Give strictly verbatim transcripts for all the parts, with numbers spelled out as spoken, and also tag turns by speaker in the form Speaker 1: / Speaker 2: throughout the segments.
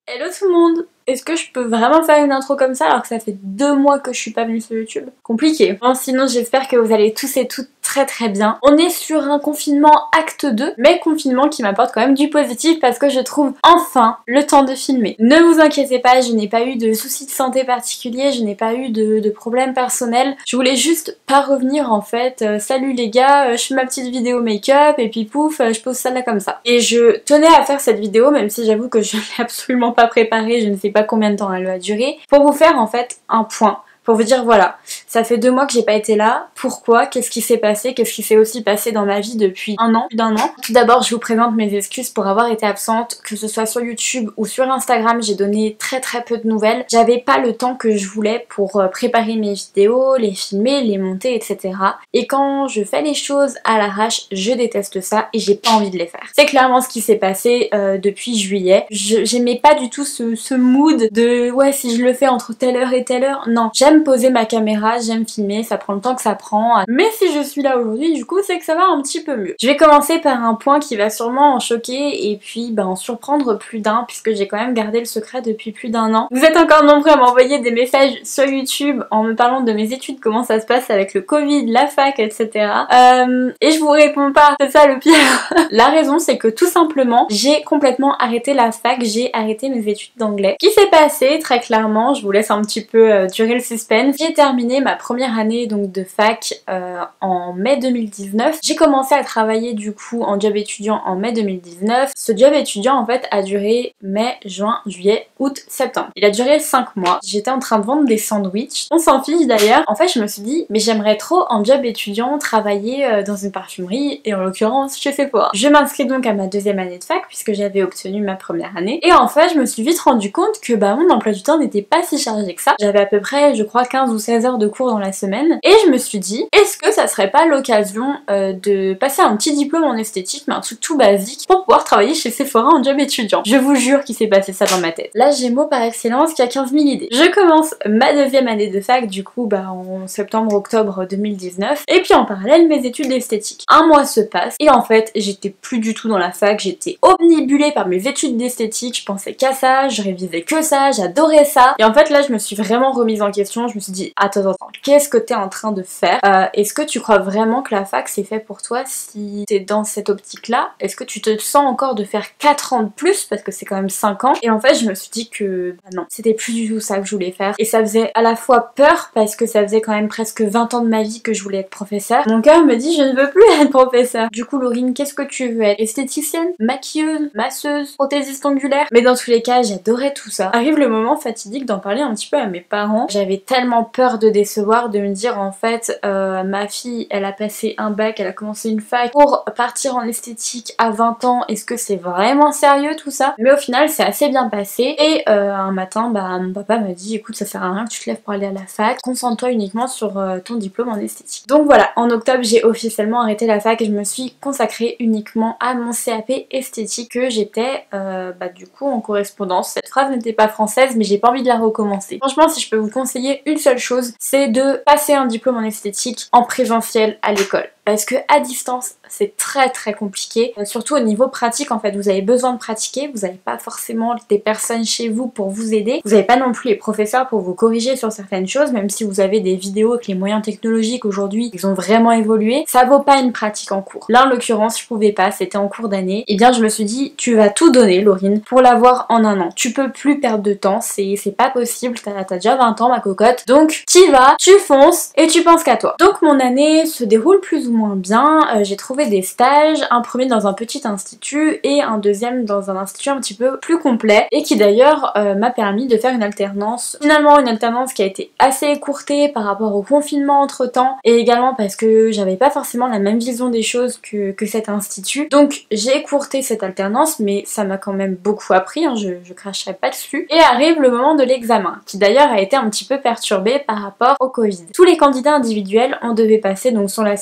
Speaker 1: Hello tout le monde! Est-ce que je peux vraiment faire une intro comme ça alors que ça fait deux mois que je suis pas venue sur YouTube? Compliqué. Bon, sinon j'espère que vous allez tous et toutes très très bien. On est sur un confinement acte deux, mais confinement qui m'apporte quand même du positif parce que je trouve enfin le temps de filmer. Ne vous inquiétez pas, je n'ai pas eu de soucis de santé particuliers, je n'ai pas eu de, de problèmes personnels. Je voulais juste pas revenir en fait. Euh, salut les gars, euh, je fais ma petite vidéo make-up et puis pouf, euh, je pose ça là comme ça. Et je tenais à faire cette vidéo même si j'avoue que je l'ai absolument pas préparée, je ne sais pas combien de temps elle va durer, pour vous faire en fait un point. Pour vous dire voilà, ça fait deux mois que j'ai pas été là, pourquoi, qu'est-ce qui s'est passé, qu'est-ce qui s'est aussi passé dans ma vie depuis un an, plus d'un an. Tout d'abord je vous présente mes excuses pour avoir été absente, que ce soit sur YouTube ou sur Instagram, j'ai donné très très peu de nouvelles. J'avais pas le temps que je voulais pour préparer mes vidéos, les filmer, les monter, et cetera. Et quand je fais les choses à l'arrache, je déteste ça et j'ai pas envie de les faire. C'est clairement ce qui s'est passé euh, depuis juillet. J'aimais pas du tout ce, ce mood de ouais si je le fais entre telle heure et telle heure, non. J'aime poser ma caméra, j'aime filmer, ça prend le temps que ça prend. Mais si je suis là aujourd'hui, du coup, c'est que ça va un petit peu mieux. Je vais commencer par un point qui va sûrement en choquer et puis bah, en surprendre plus d'un puisque j'ai quand même gardé le secret depuis plus d'un an. Vous êtes encore nombreux à m'envoyer des messages sur YouTube en me parlant de mes études, comment ça se passe avec le Covid, la fac, et cetera. Euh, et je vous réponds pas, c'est ça le pire. La raison, c'est que tout simplement, j'ai complètement arrêté la fac, j'ai arrêté mes études d'anglais. Ce qui s'est passé, très clairement, je vous laisse un petit peu euh, durer le suspense. J'ai terminé ma première année donc de fac euh, en mai deux mille dix-neuf. J'ai commencé à travailler du coup en job étudiant en mai deux mille dix-neuf. Ce job étudiant en fait a duré mai, juin, juillet, août, septembre. Il a duré cinq mois. J'étais en train de vendre des sandwichs. On s'en fiche d'ailleurs. En fait je me suis dit mais j'aimerais trop en job étudiant travailler euh, dans une parfumerie et en l'occurrence chez Sephora. Je m'inscris donc à ma deuxième année de fac puisque j'avais obtenu ma première année. Et en fait je me suis vite rendu compte que bah mon emploi du temps n'était pas si chargé que ça. J'avais à peu près je crois quinze ou seize heures de cours dans la semaine et je me suis dit est-ce que ça serait pas l'occasion euh, de passer un petit diplôme en esthétique mais un truc tout basique pour pouvoir travailler chez Sephora en job étudiant. Je vous jure qu'il s'est passé ça dans ma tête. Là j'ai mot par excellence qui a quinze mille idées. Je commence ma deuxième année de fac du coup bah en septembre-octobre deux mille dix-neuf et puis en parallèle mes études d'esthétique. Un mois se passe et en fait j'étais plus du tout dans la fac, j'étais omnibulée par mes études d'esthétique, je pensais qu'à ça, je révisais que ça, j'adorais ça et en fait là je me suis vraiment remise en question, je me suis dit attends attends, qu'est-ce que t'es en train de faire? euh, Est-ce que tu crois vraiment que la fac c'est fait pour toi si t'es dans cette optique là? Est-ce que tu te sens encore de faire quatre ans de plus parce que c'est quand même cinq ans? Et en fait je me suis dit que bah non, c'était plus du tout ça que je voulais faire et ça faisait à la fois peur parce que ça faisait quand même presque vingt ans de ma vie que je voulais être professeur. Mon cœur me dit je ne veux plus être professeur. Du coup Laurine, qu'est-ce que tu veux être? Esthéticienne? Maquilleuse? Masseuse? Prothésiste ongulaire? Mais dans tous les cas j'adorais tout ça. Arrive le moment fatidique d'en parler un petit peu à mes parents. J'avais tellement peur de décevoir, de me dire en fait euh, ma fille elle a passé un bac, elle a commencé une fac pour partir en esthétique à vingt ans, est-ce que c'est vraiment sérieux tout ça? Mais au final c'est assez bien passé et euh, un matin bah mon papa m'a dit écoute ça sert à rien que tu te lèves pour aller à la fac, concentre-toi uniquement sur euh, ton diplôme en esthétique. Donc voilà, en octobre j'ai officiellement arrêté la fac et je me suis consacrée uniquement à mon C A P esthétique que j'étais euh, bah du coup en correspondance. Cette phrase n'était pas française mais j'ai pas envie de la recommencer. Franchement si je peux vous conseiller une seule chose, c'est de passer un diplôme en esthétique en présentiel à l'école. Parce que à distance c'est très très compliqué, euh, surtout au niveau pratique en fait, vous avez besoin de pratiquer, vous n'avez pas forcément des personnes chez vous pour vous aider, vous n'avez pas non plus les professeurs pour vous corriger sur certaines choses, même si vous avez des vidéos avec les moyens technologiques aujourd'hui, ils ont vraiment évolué, ça vaut pas une pratique en cours. Là en l'occurrence je pouvais pas, c'était en cours d'année, et bien je me suis dit tu vas tout donner Laurine pour l'avoir en un an, tu peux plus perdre de temps, c'est pas possible, t'as as déjà vingt ans ma cocotte, donc t'y vas, tu fonces et tu penses qu'à toi. Donc mon année se déroule plus ou moins bien, euh, j'ai trouvé des stages, un premier dans un petit institut et un deuxième dans un institut un petit peu plus complet et qui d'ailleurs euh, m'a permis de faire une alternance. Finalement une alternance qui a été assez écourtée par rapport au confinement entre temps et également parce que j'avais pas forcément la même vision des choses que, que cet institut. Donc j'ai écourté cette alternance mais ça m'a quand même beaucoup appris, hein, je, je cracherai pas dessus. Et arrive le moment de l'examen qui d'ailleurs a été un petit peu perturbé par rapport au Covid. Tous les candidats individuels on devait passer donc sur la session de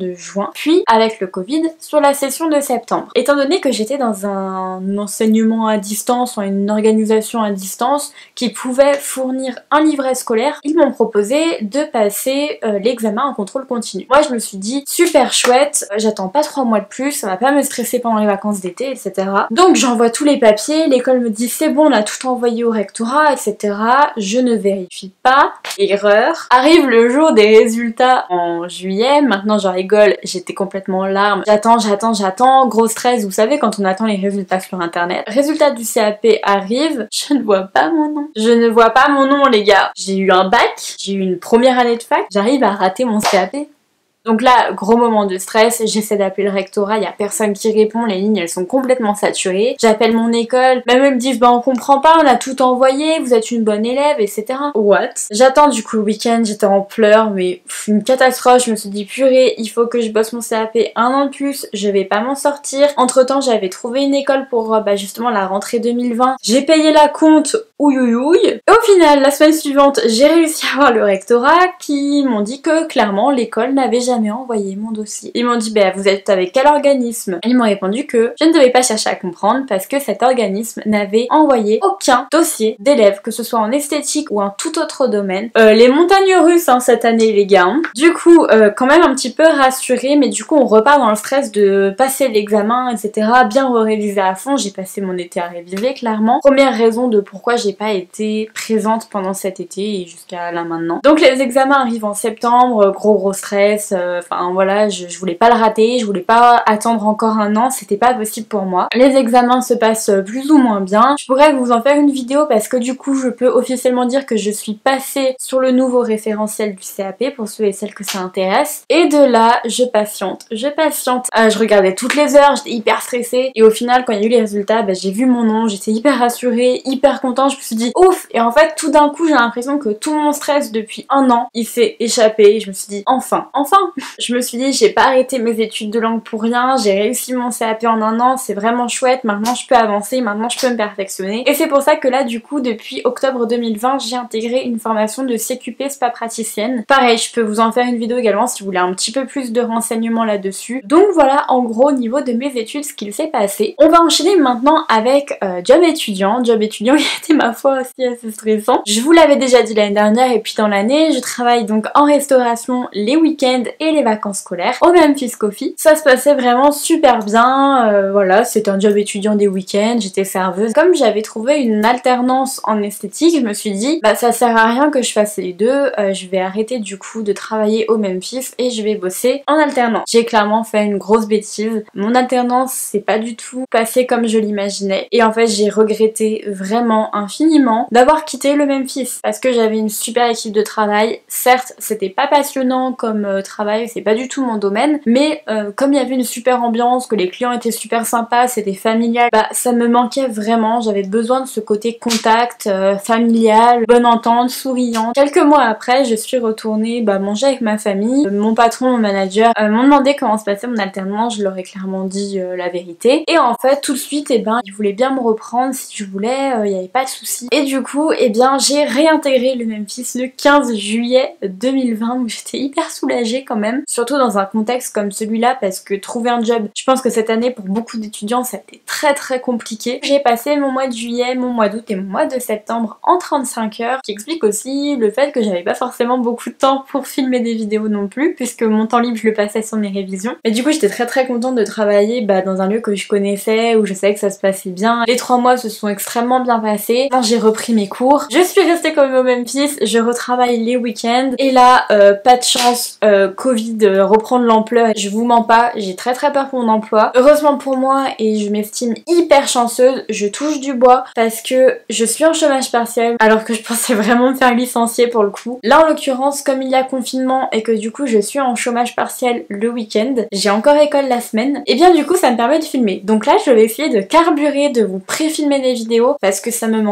Speaker 1: de juin, puis avec le Covid sur la session de septembre. Étant donné que j'étais dans un enseignement à distance, ou une organisation à distance qui pouvait fournir un livret scolaire, ils m'ont proposé de passer euh, l'examen en contrôle continu. Moi je me suis dit super chouette, euh, j'attends pas trois mois de plus, ça va pas me stresser pendant les vacances d'été, et cetera. Donc j'envoie tous les papiers, l'école me dit c'est bon, on a tout envoyé au rectorat, et cetera. Je ne vérifie pas, erreur. Arrive le jour des résultats en juillet, maintenant j'en rigole, j'étais complètement en larmes. J'attends, j'attends, j'attends, gros stress, vous savez quand on attend les résultats sur internet. Résultat du C A P arrive, je ne vois pas mon nom. Je ne vois pas mon nom les gars. J'ai eu un bac, j'ai eu une première année de fac, j'arrive à rater mon C A P. Donc là, gros moment de stress, j'essaie d'appeler le rectorat, il y a personne qui répond, les lignes elles sont complètement saturées. J'appelle mon école, même eux me disent bah on comprend pas, on a tout envoyé, vous êtes une bonne élève, et cetera. What? J'attends du coup le week-end, j'étais en pleurs, mais pff, une catastrophe, je me suis dit purée, il faut que je bosse mon C A P un an de plus, je vais pas m'en sortir. Entre temps j'avais trouvé une école pour bah, justement la rentrée deux mille vingt, j'ai payé la compte, ouïouïouï. Et au final, la semaine suivante, j'ai réussi à avoir le rectorat qui m'ont dit que clairement l'école n'avait jamais jamais envoyé mon dossier. Ils m'ont dit bah vous êtes avec quel organisme? Ils m'ont répondu que je ne devais pas chercher à comprendre parce que cet organisme n'avait envoyé aucun dossier d'élèves, que ce soit en esthétique ou en tout autre domaine. Euh, les montagnes russes hein, cette année les gars. Hein. Du coup euh, quand même un petit peu rassurée, mais du coup on repart dans le stress de passer l'examen et cetera. Bien réviser à fond, j'ai passé mon été à réviser clairement. Première raison de pourquoi j'ai pas été présente pendant cet été et jusqu'à là maintenant. Donc les examens arrivent en septembre, gros gros stress. Enfin euh, voilà, je, je voulais pas le rater, je voulais pas attendre encore un an, c'était pas possible pour moi. Les examens se passent plus ou moins bien. Je pourrais vous en faire une vidéo parce que du coup je peux officiellement dire que je suis passée sur le nouveau référentiel du C A P pour ceux et celles que ça intéresse. Et de là, je patiente, je patiente. Euh, je regardais toutes les heures, j'étais hyper stressée et au final quand il y a eu les résultats, bah, j'ai vu mon nom, j'étais hyper rassurée, hyper contente, je me suis dit ouf. Et en fait tout d'un coup j'ai l'impression que tout mon stress depuis un an il s'est échappé et je me suis dit enfin, enfin. Je me suis dit j'ai pas arrêté mes études de langue pour rien, j'ai réussi mon C A P en un an, c'est vraiment chouette, maintenant je peux avancer, maintenant je peux me perfectionner. Et c'est pour ça que là du coup depuis octobre deux mille vingt j'ai intégré une formation de C Q P spa praticienne. Pareil, je peux vous en faire une vidéo également si vous voulez un petit peu plus de renseignements là-dessus. Donc voilà en gros au niveau de mes études ce qu'il s'est passé. On va enchaîner maintenant avec euh, job étudiant. Job étudiant qui était ma foi aussi assez stressant. Je vous l'avais déjà dit l'année dernière et puis dans l'année je travaille donc en restauration les week-ends et les vacances scolaires au Memphis Coffee. Ça se passait vraiment super bien, euh, voilà, c'était un job étudiant des week-ends, j'étais serveuse. Comme j'avais trouvé une alternance en esthétique, je me suis dit bah ça sert à rien que je fasse les deux, euh, je vais arrêter du coup de travailler au Memphis et je vais bosser en alternance. J'ai clairement fait une grosse bêtise, mon alternance c'est pas du tout passé comme je l'imaginais et en fait j'ai regretté vraiment infiniment d'avoir quitté le Memphis parce que j'avais une super équipe de travail. Certes c'était pas passionnant comme euh, travail, c'est pas du tout mon domaine, mais euh, comme il y avait une super ambiance, que les clients étaient super sympas, c'était familial, bah ça me manquait vraiment, j'avais besoin de ce côté contact, euh, familial, bonne entente, souriant. Quelques mois après, je suis retournée bah, manger avec ma famille. Euh, mon patron, mon manager euh, m'ont demandé comment se passait mon alternance, je leur ai clairement dit euh, la vérité. Et en fait, tout de suite, et eh ben, ils voulaient bien me reprendre si je voulais, il euh, n'y avait pas de souci. Et du coup, et eh bien, j'ai réintégré le Memphis le quinze juillet deux mille vingt, donc j'étais hyper soulagée quand même. Surtout dans un contexte comme celui-là parce que trouver un job, je pense que cette année pour beaucoup d'étudiants ça a été très très compliqué. J'ai passé mon mois de juillet, mon mois d'août et mon mois de septembre en trente-cinq heures, qui explique aussi le fait que j'avais pas forcément beaucoup de temps pour filmer des vidéos non plus, puisque mon temps libre je le passais sur mes révisions. Mais du coup j'étais très très contente de travailler bah, dans un lieu que je connaissais, où je savais que ça se passait bien. Les trois mois se sont extrêmement bien passés. Quand j'ai repris mes cours, je suis restée quand même au Memphis, je retravaille les week-ends et là euh, pas de chance, euh, Covid euh, reprendre l'ampleur, je vous mens pas, j'ai très très peur pour mon emploi. Heureusement pour moi et je m'estime hyper chanceuse, je touche du bois parce que je suis en chômage partiel alors que je pensais vraiment me faire licencier pour le coup. Là en l'occurrence comme il y a confinement et que du coup je suis en chômage partiel le week-end, j'ai encore école la semaine, et bien du coup ça me permet de filmer. Donc là je vais essayer de carburer, de vous pré-filmer des vidéos parce que ça me manque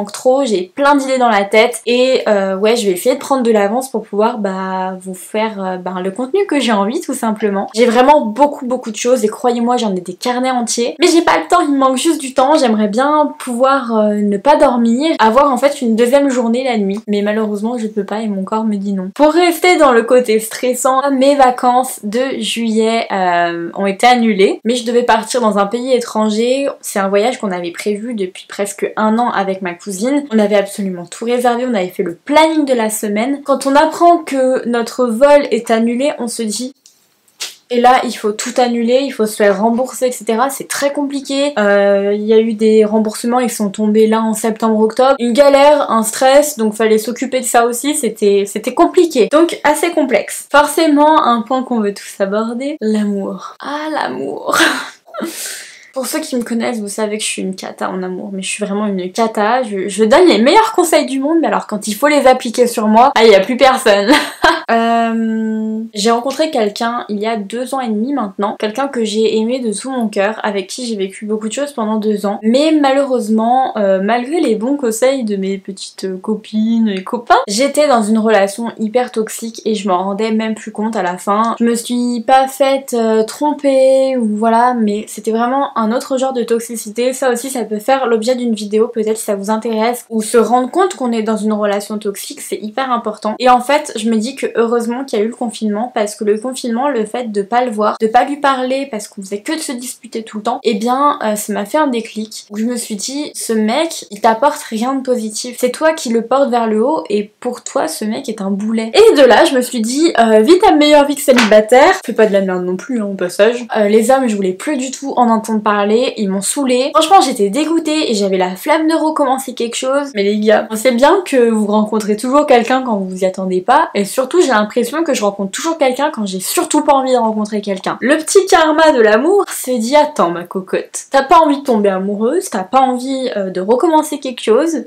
Speaker 1: manque trop, j'ai plein d'idées dans la tête et euh, ouais je vais essayer de prendre de l'avance pour pouvoir bah vous faire euh, bah, le contenu que j'ai envie tout simplement. J'ai vraiment beaucoup beaucoup de choses et croyez-moi j'en ai des carnets entiers mais j'ai pas le temps, il me manque juste du temps. J'aimerais bien pouvoir euh, ne pas dormir, avoir en fait une deuxième journée la nuit mais malheureusement je peux pas et mon corps me dit non. Pour rester dans le côté stressant, mes vacances de juillet euh, ont été annulées mais je devais partir dans un pays étranger. C'est un voyage qu'on avait prévu depuis presque un an avec ma cousine. On avait absolument tout réservé, on avait fait le planning de la semaine. Quand on apprend que notre vol est annulé, on se dit et là il faut tout annuler, il faut se faire rembourser etc. C'est très compliqué, euh, il y a eu des remboursements, ils sont tombés là en septembre-octobre. Une galère, un stress, donc fallait s'occuper de ça aussi, c'était c'était compliqué. Donc assez complexe. Forcément un point qu'on veut tous aborder, l'amour. Ah l'amour. Pour ceux qui me connaissent, vous savez que je suis une cata en amour, mais je suis vraiment une cata. Je, je donne les meilleurs conseils du monde, mais alors quand il faut les appliquer sur moi, ah, il n'y a plus personne. euh, j'ai rencontré quelqu'un il y a deux ans et demi maintenant, quelqu'un que j'ai aimé de tout mon cœur, avec qui j'ai vécu beaucoup de choses pendant deux ans, mais malheureusement, euh, malgré les bons conseils de mes petites copines et copains, j'étais dans une relation hyper toxique et je m'en rendais même plus compte à la fin. Je me suis pas faite euh, tromper ou voilà, mais c'était vraiment un autre genre de toxicité. Ça aussi ça peut faire l'objet d'une vidéo peut-être si ça vous intéresse, ou se rendre compte qu'on est dans une relation toxique, c'est hyper important. Et en fait je me dis que heureusement qu'il y a eu le confinement, parce que le confinement, le fait de pas le voir, de pas lui parler parce qu'on faisait que de se disputer tout le temps, et eh bien euh, ça m'a fait un déclic où je me suis dit ce mec il t'apporte rien de positif, c'est toi qui le portes vers le haut et pour toi ce mec est un boulet. Et de là je me suis dit euh, vis ta meilleure vie que célibataire, fais pas de la merde non plus hein, au passage. Euh, les hommes je voulais plus du tout en entendre parler, ils m'ont saoulée. Franchement j'étais dégoûtée et j'avais la flamme de recommencer quelque chose. Mais les gars, on sait bien que vous rencontrez toujours quelqu'un quand vous vous y attendez pas, et surtout j'ai l'impression que je rencontre toujours quelqu'un quand j'ai surtout pas envie de rencontrer quelqu'un. Le petit karma de l'amour s'est dit attends ma cocotte, t'as pas envie de tomber amoureuse, t'as pas envie euh, de recommencer quelque chose.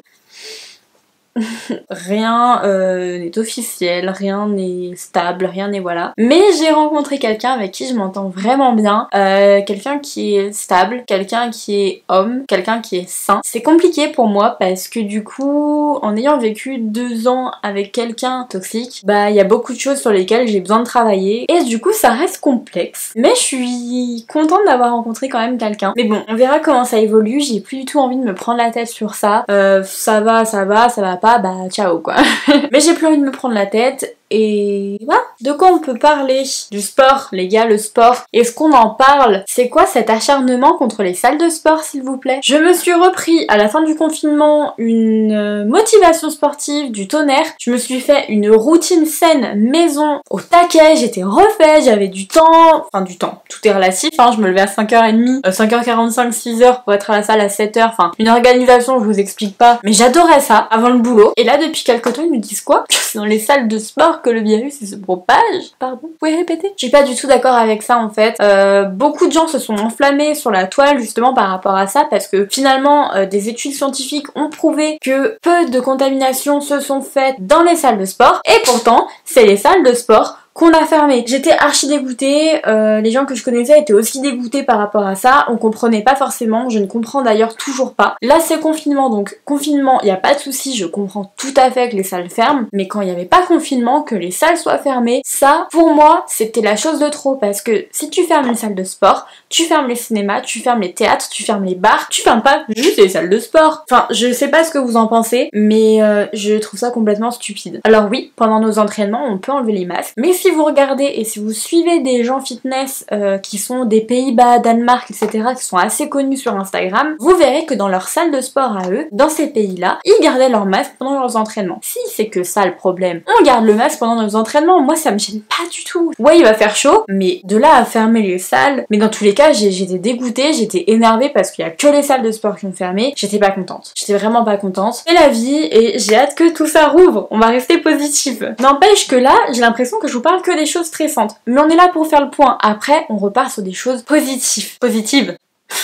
Speaker 1: Rien euh, n'est officiel, rien n'est stable, rien n'est voilà. Mais j'ai rencontré quelqu'un avec qui je m'entends vraiment bien, euh, quelqu'un qui est stable, quelqu'un qui est homme, quelqu'un qui est sain. C'est compliqué pour moi parce que du coup, en ayant vécu deux ans avec quelqu'un toxique, bah il y a beaucoup de choses sur lesquelles j'ai besoin de travailler et du coup ça reste complexe. Mais je suis contente d'avoir rencontré quand même quelqu'un. Mais bon, on verra comment ça évolue, j'ai plus du tout envie de me prendre la tête sur ça. Euh, ça va, ça va, ça va pas, bah ciao quoi. Mais j'ai plus envie de me prendre la tête et voilà. De quoi on peut parler? Du sport, les gars, le sport. Est-ce qu'on en parle? C'est quoi cet acharnement contre les salles de sport s'il vous plaît? Je me suis repris à la fin du confinement une motivation sportive du tonnerre. Je me suis fait une routine saine maison au taquet, j'étais refait, j'avais du temps, enfin du temps, tout est relatif, hein. Je me levais à cinq heures trente, cinq heures quarante-cinq, six heures pour être à la salle à sept heures, enfin une organisation je vous explique pas, mais j'adorais ça avant le boulot. Et là depuis quelques temps ils me disent quoi? Que c'est dans les salles de sport que le virus il se propage. Pardon, vous pouvez répéter? Je suis pas du tout d'accord avec ça en fait. Euh, beaucoup de gens se sont enflammés sur la toile justement par rapport à ça parce que finalement euh, des études scientifiques ont prouvé que peu de contaminations se sont faites dans les salles de sport et pourtant c'est les salles de sport qu'on a fermé. J'étais archi dégoûtée, euh, les gens que je connaissais étaient aussi dégoûtés par rapport à ça, on comprenait pas forcément, je ne comprends d'ailleurs toujours pas. Là c'est confinement, donc confinement, il n'y a pas de souci, je comprends tout à fait que les salles ferment, mais quand il n'y avait pas confinement, que les salles soient fermées, ça, pour moi, c'était la chose de trop, parce que si tu fermes une salle de sport, tu fermes les cinémas, tu fermes les théâtres, tu fermes les bars, tu fermes pas juste les salles de sport. Enfin, je sais pas ce que vous en pensez, mais euh, je trouve ça complètement stupide. Alors oui, pendant nos entraînements, on peut enlever les masques, mais si vous regardez et si vous suivez des gens fitness euh, qui sont des Pays-Bas, Danemark, et cetera, qui sont assez connus sur Instagram, vous verrez que dans leur salle de sport à eux, dans ces pays-là, ils gardaient leur masque pendant leurs entraînements. Si c'est que ça le problème, on garde le masque pendant nos entraînements, moi ça me gêne pas du tout. Ouais, il va faire chaud, mais de là à fermer les salles, mais dans tous les cas, j'étais dégoûtée, j'étais énervée parce qu'il y a que les salles de sport qui ont fermé, j'étais pas contente. J'étais vraiment pas contente. C'est la vie et j'ai hâte que tout ça rouvre, on va rester positif. N'empêche que là, j'ai l'impression que je vous parle que des choses stressantes. Mais on est là pour faire le point. Après, on repart sur des choses positives. Positives.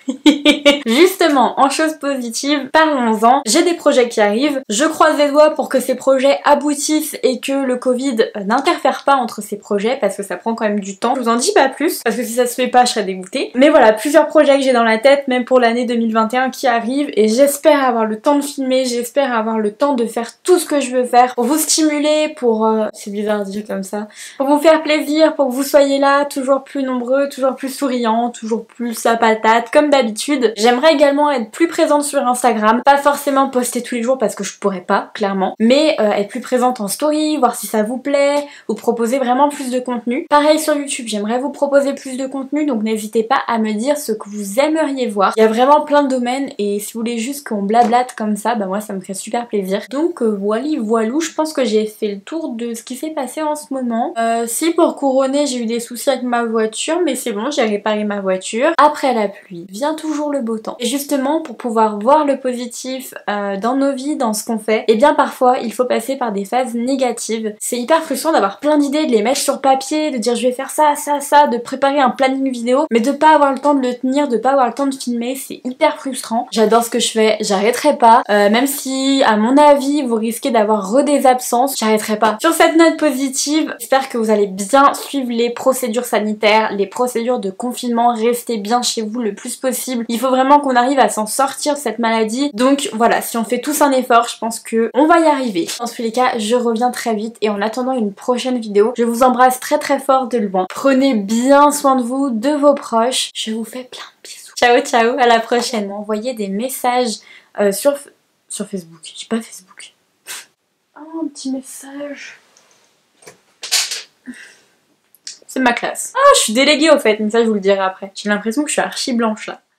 Speaker 1: Justement, en choses positives, parlons-en. J'ai des projets qui arrivent. Je croise les doigts pour que ces projets aboutissent et que le Covid n'interfère pas entre ces projets parce que ça prend quand même du temps. Je vous en dis pas plus parce que si ça se fait pas, je serais dégoûtée. Mais voilà, plusieurs projets que j'ai dans la tête, même pour l'année deux mille vingt et un qui arrive, et j'espère avoir le temps de filmer, j'espère avoir le temps de faire tout ce que je veux faire pour vous stimuler, pour... Euh, c'est bizarre de dire comme ça. Pour vous faire plaisir, pour que vous soyez là, toujours plus nombreux, toujours plus souriants, toujours plus à patate, comme d'habitude. J'aimerais également être plus présente sur Instagram, pas forcément poster tous les jours parce que je pourrais pas, clairement, mais euh, être plus présente en story, voir si ça vous plaît, vous proposer vraiment plus de contenu. Pareil sur YouTube, j'aimerais vous proposer plus de contenu, donc n'hésitez pas à me dire ce que vous aimeriez voir. Il y a vraiment plein de domaines et si vous voulez juste qu'on blablate comme ça, bah moi ça me ferait super plaisir. Donc euh, voilà, voilou, je pense que j'ai fait le tour de ce qui s'est passé en ce moment. Euh, si pour couronner, j'ai eu des soucis avec ma voiture, mais c'est bon, j'ai réparé ma voiture. Après la pluie, vient toujours le beau temps. Et justement, pour pouvoir voir le positif euh, dans nos vies, dans ce qu'on fait, et bien parfois, il faut passer par des phases négatives. C'est hyper frustrant d'avoir plein d'idées, de les mettre sur papier, de dire je vais faire ça, ça, ça, de préparer un planning vidéo, mais de pas avoir le temps de le tenir, de pas avoir le temps de filmer, c'est hyper frustrant. J'adore ce que je fais, j'arrêterai pas, euh, même si à mon avis vous risquez d'avoir re des absences, j'arrêterai pas. Sur cette note positive, j'espère que vous allez bien suivre les procédures sanitaires, les procédures de confinement, restez bien chez vous le plus possible. Il faut vraiment qu'on arrive à s'en sortir de cette maladie, donc voilà, si on fait tous un effort, je pense que on va y arriver. Dans tous les cas, je reviens très vite et en attendant une prochaine vidéo, je vous embrasse très très fort de loin. Prenez bien soin de vous, de vos proches, je vous fais plein de bisous. Ciao ciao, à la prochaine. Envoyez des messages euh, sur, sur Facebook, j'ai pas Facebook. Oh, un petit message. C'est ma classe. Ah, je suis déléguée au fait, mais ça je vous le dirai après. J'ai l'impression que je suis archi blanche là.